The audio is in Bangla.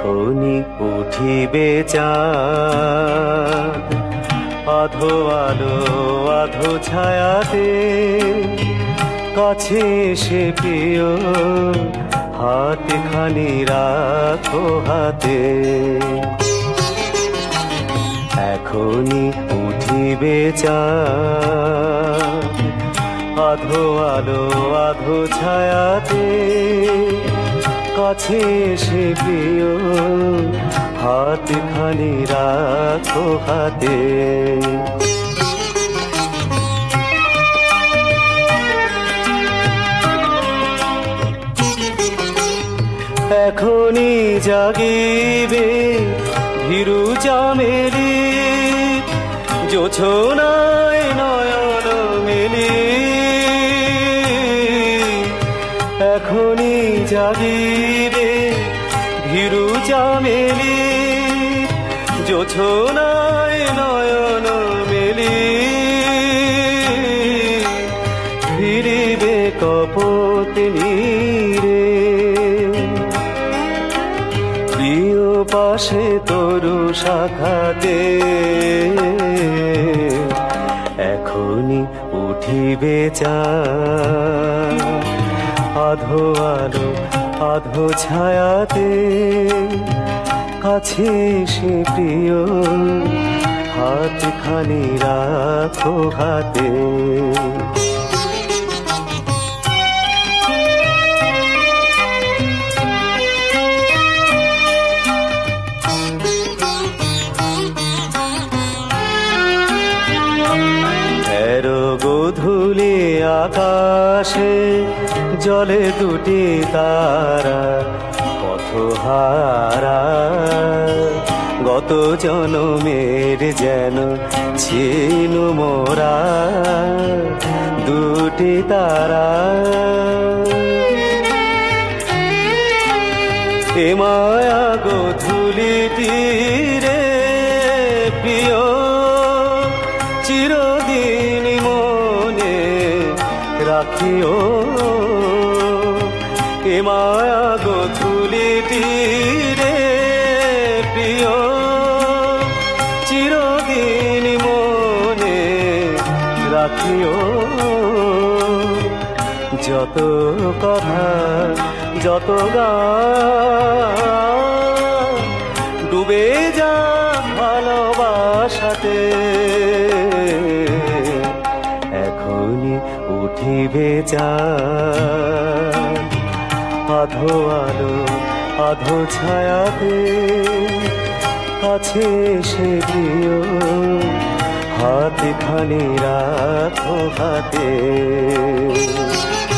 এখনি উঠিবে চাঁদ, আধো আলো আধো ছায়াতে কাছে এসে প্রিয় হাতে খানি রাখো হাতে। এখনি উঠিবে চাঁদ, আধো আলো আধো ছায়াতে কাছে এসে প্রিয় হাতে খানি রাখো হাতে। এখনি জাগিবে ভীরু চামেলি, জোছনায় নয়ন মেলি। এখনি জাগিবে ভীরু চামেলি, জোছনায় নয়ন মেলি। ফিরিবে কপোত নীরে প্রিয় পাশে তরু শাখাতে। এখনি উঠিবে চাঁদ, আধো আলো আধো ছায়াতে কাছে এসে প্রিয় হাত খানি রাখো হাতে। গোধূলি আকাশে জলে দুটি তারা পথহারা, গত জনমের যেন ছিল মোরা দুটি তারা। এ মায়া গোধূলিটি রে প্রিয় চিরদিন মনে রাখিও। এ মায়া গোধূলিটি রে প্রিয় চিরদিন মনে রাখিও। যত কথা যত গান ডুবে যা ভালোবাসাতে। এখনি উঠিবে চাঁদ, আধো আলো আধো ছায়াতে কাছে এসে প্রিয় হাতে খানি রাখো হাতে।